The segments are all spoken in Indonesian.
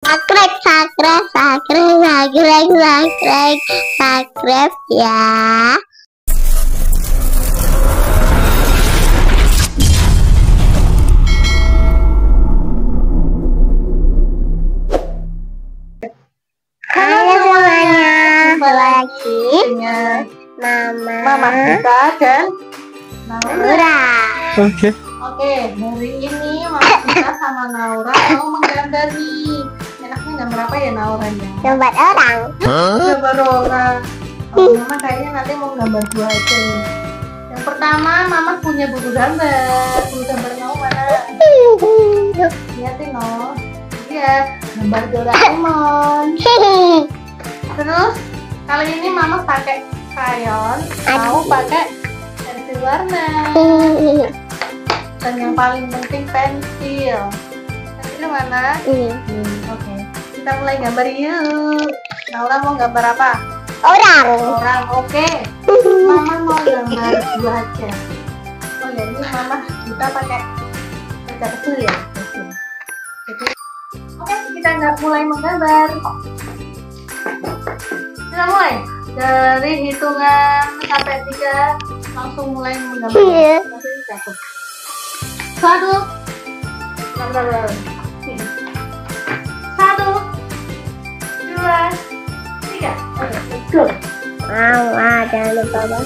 subscribe ya. Halo semuanya, kembali lagi dengan Mama kita dan Naura. Oke, hari ini Mama kita sama Naura mau menggambar nih. Enaknya gambar apa ya Nauranya? Gambar orang. Gambar orang. Mama kayaknya nanti mau gambar dua aja nih. Yang pertama, Mama punya buku gambar. Buku gambar mau mana? Lihatin no. Iya, gambar Doraemon. Terus kali ini Mama pakai krayon, mau pakai pensil warna. Dan yang paling penting pensil. Pensil mana? Oke. Kita mulai gambar yuk. Naura mau gambar apa? Orang. Orang. Oke. Mama mau gambar dua aja. Oh ya, ini Mama kita pakai kaca kecil ya. Jadi, oke, kita nggak mulai menggambar. Kita mulai dari hitungan sampai 3, langsung mulai menggambar. Nanti jatuh. 1, 1, 2, 3. Oke, let's go. Jangan lupa bang.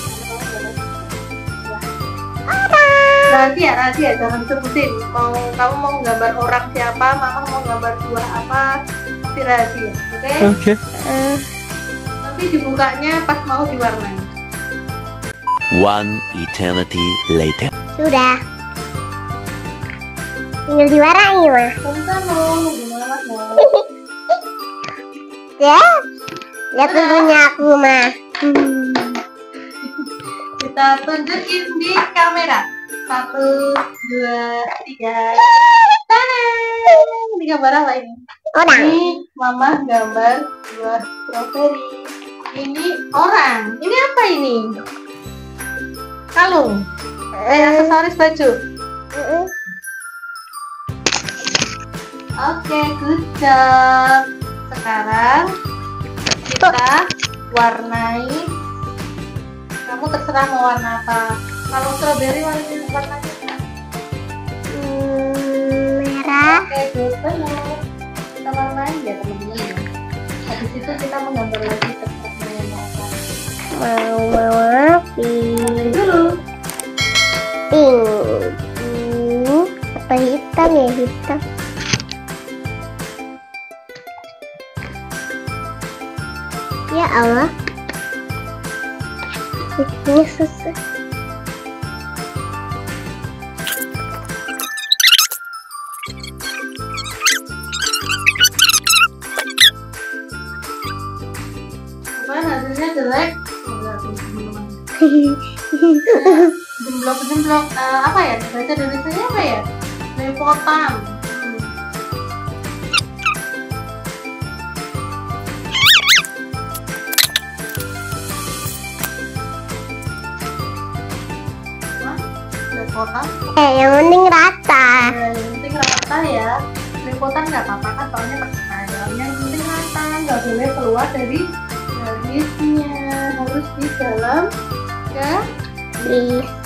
Rahasia, jangan disebutin. Kamu mau gambar orang siapa, Mama mau gambar buah apa, pasti rahasia, oke? Nanti dibukanya pas mau diwarnai. One eternity later. Sudah. Tinggal diwarnai mah. Bentar dong, gimana mau? Ya. Lihat tentunya aku mah. Kita tunjukin di kamera. 1, 2, 3. Tada! Ini gambar apa ini? Orang. Ini Mama gambar buah strawberry. Ini orang. Ini apa ini? Kalung. Aksesoris baju. Oke, good job. Sekarang kita warnai. Kamu terserah mau warna apa. Kalau strawberry warnanya enggak? Merah. Oke, good banget. Kita warnai ya teman-teman. Habis itu kita menggambar lagi seperti yang apa. Mau pink. Dulu. Pink. Apa hitam ya, hitam. Ya Allah. Ini susah. Apa hasilnya jelek? Jemblok apa ya? Baca tulisannya apa ya? Lepotan. Lepotan. Yang penting rata. Yang penting rata ya. Lepotan nggak apa-apa kan, soalnya pakai krayon. Yang penting rata, nggak boleh keluar dari garisnya, harus di dalam garis.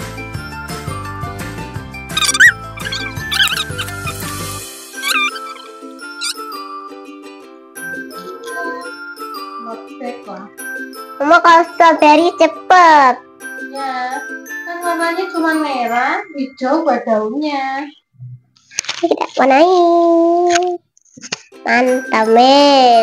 Not back lah. Mama kalau strawberry cepet. Ya, kan warnanya cuma merah, hijau buat daunnya. Kita warnain. Mantap men.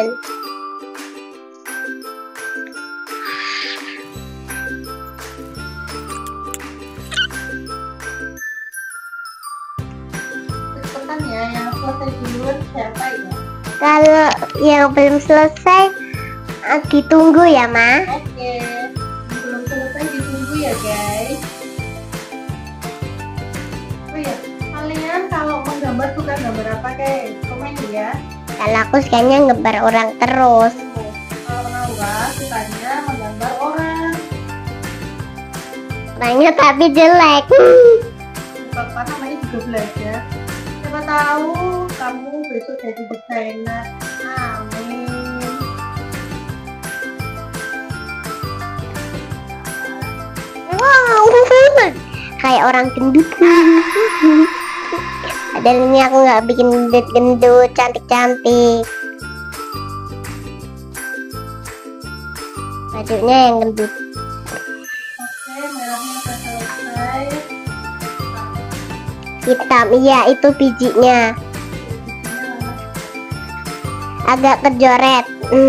Cepetan ya, yang selesai duluan siapa ya? Kalau yang belum selesai ditunggu ya Ma. Oke, belum selesai ditunggu ya guys. Oh ya, kalian kalau menggambar suka gambar apa guys? Komen ya. Kalau aku sukanya ngebar orang terus. Kalau Naura sukanya menggambar orang. Orangnya tapi jelek. Bapak namanya juga belajar. Siapa tahu kamu besok jadi desainer. Amin. Wow, kayak orang gendut. Padahal ini aku nggak bikin gendut, cantik-cantik. Bajunya yang gendut. Oke, merahnya udah selesai. Hitam, iya itu bijinya. Bijinya mana? Agak kejoret.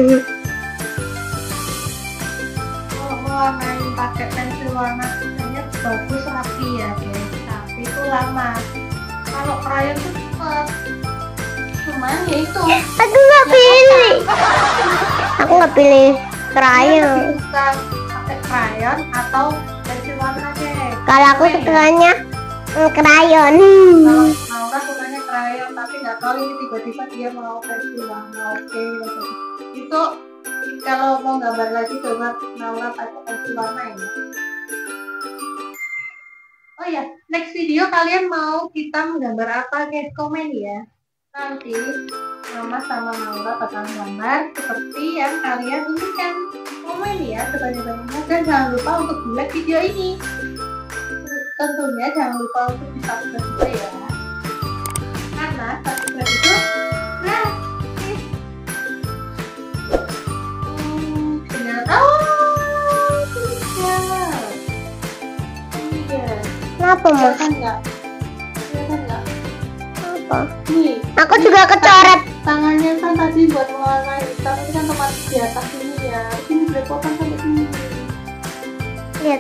Warnain pakai pensil warna biasanya bagus, rapi ya guys, tapi itu lama. Kalau krayon tuh cepet, cuman ya itu Aku nggak pilih. Aku nggak pilih saya krayon. lebih suka pakai krayon atau pensil warna guys. Kalau aku sukanya krayon. Kalau Naura sukanya krayon, tapi nggak tahu ini tiba-tiba dia mau pensil warna. Oke, itu kalau mau gambar lagi coba Naura pakai pensil warna ya. Oh ya, next video kalian mau kita menggambar apa guys? Komen ya. Nanti Mama sama Naura bakal gambar seperti yang kalian inginkan. Komen ya sebanyak-banyaknya dan jangan lupa untuk like video ini. Tentunya jangan lupa untuk di subscribe juga ya. Karena subscribe itu gratis. Benar. Oh, tidak. Iya. Kenapa mas? Kelihatan nggak? Kelihatan nggak? Apa? Nih, Aku juga kecoret. tangannya kan tadi buat mewarnai hitam, ini kan otomatis di atas ini ya. Ini belepotan sampai sini. Lihat.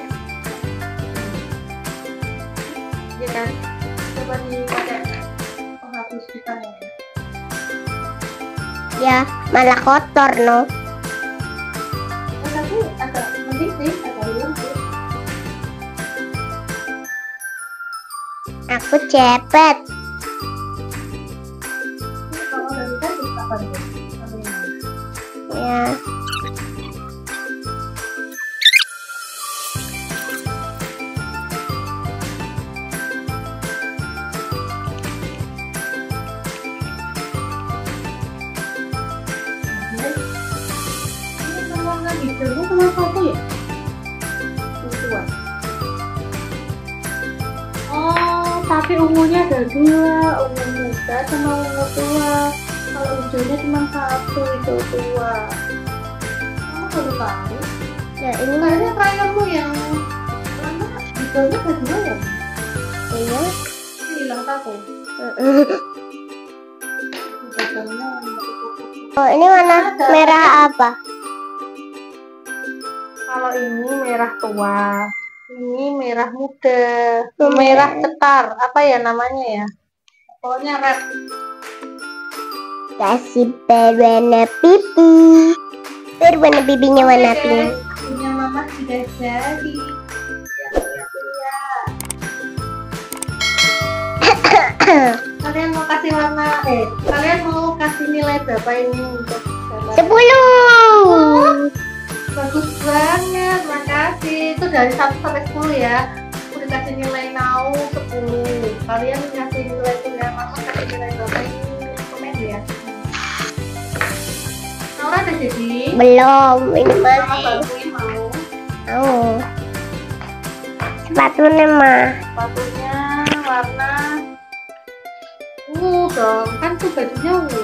Ya kan? Coba dipakai penghapus kita ya. Ya malah kotor no. Oh, tapi agak mending sih, agak hilang sih. Aku cepet. Ini kalau dari tadi kapan deh? Sampai ini. Ya. Ini warna hijaunya cuma satu ya? Dua. Oh, tapi ungunya ada dua, ungu muda sama ungu tua. Kalau hijaunya cuma satu, hijau tua. Kamu baru tahu? Ya ini Kayaknya krayonmu yang warna hijaunya ada dua ya? iya. Hilang aku. Hijaunya Oh ini warna merah apa? kalau ini merah tua, ini merah muda, merah cetar, apa ya namanya ya? Pokoknya red. Kasih berwarna pipi. Berwarna pipinya warna Oke, pink. punya mama sudah jadi. Lihat. Kalian mau kasih warna, kalian mau kasih nilai berapa ini untuk gambar? 10. Bagus banget, makasih. Itu dari 1 sampai 10 ya. Aku dikasih nilai now 10. Kalian kasih nilai itu ya, mama kasih nilai berapa ini? Komen ya. Naura udah jadi. Belum, ini Mama masih. bantuin mau. Oh. Sepatunya mah. Sepatunya warna ungu dong, kan tuh bajunya ungu.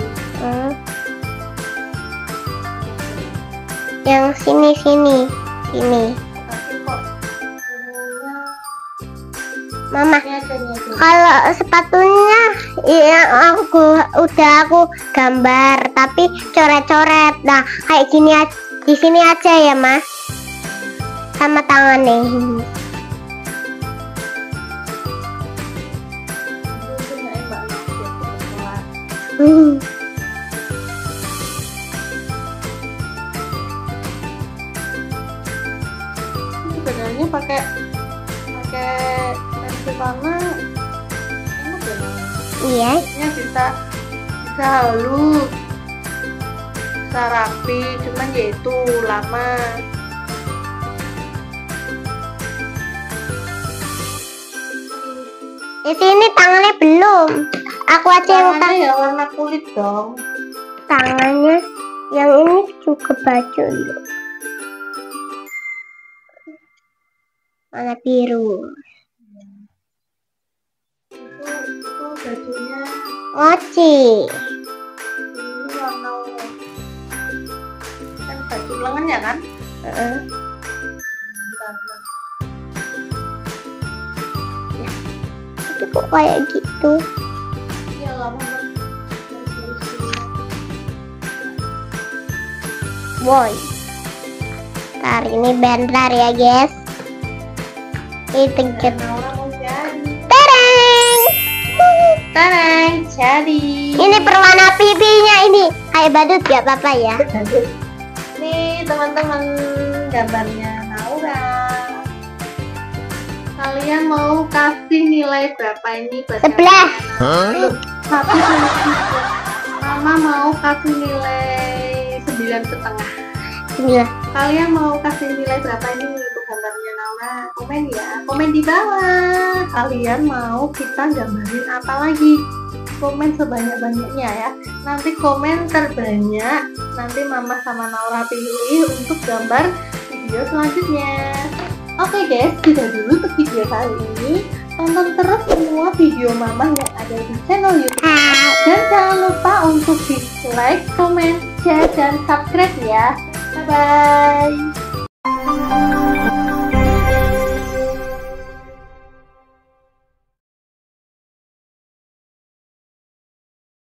Yang sini. Tapi kok ungunya Mama, ini aja nih. kalau sepatunya ya aku gambar tapi coret-coret. Nah, kayak gini di sini aja ya, Mas. Sama tangannya. Sebenarnya pakai pensil warna enak ya, Mama. Iya. Ini bisa halus, bisa rapi, cuman yaitu lama. Di sini tangannya belum. Aku aja yang Tangannya ya warna kulit dong. tangannya. Yang ini juga baju. Warna biru. Itu bajunya Mochi. ini warna ungu. Kan baju lengannya kan? Heeh. Tapi kok kayak gitu? Iya nggak apa-apa. Boy. Ntar ini bentar ya guys. Itu Dan Naura mau jadi. tereng. Tarang, jadi. Ini perwarna pipinya ini. Ayo badut gak apa-apa ya. Nih teman-teman gambarnya Naura. Kalian mau kasih nilai berapa ini? Buat 11. Belum. Satu sama tiga. Mama mau kasih nilai 9,5. Bismillah. Kalian mau kasih nilai berapa ini untuk gambarnya Naura? Komen ya, komen di bawah. Kalian mau kita gambarin apa lagi? Komen sebanyak-banyaknya ya. Nanti komen terbanyak, nanti Mama sama Naura pilih untuk gambar video selanjutnya. Oke guys, sudah dulu untuk video kali ini. Tonton terus semua video Mama yang ada di channel YouTube. Dan jangan lupa untuk di like, comment, share, dan subscribe ya. Bye-bye.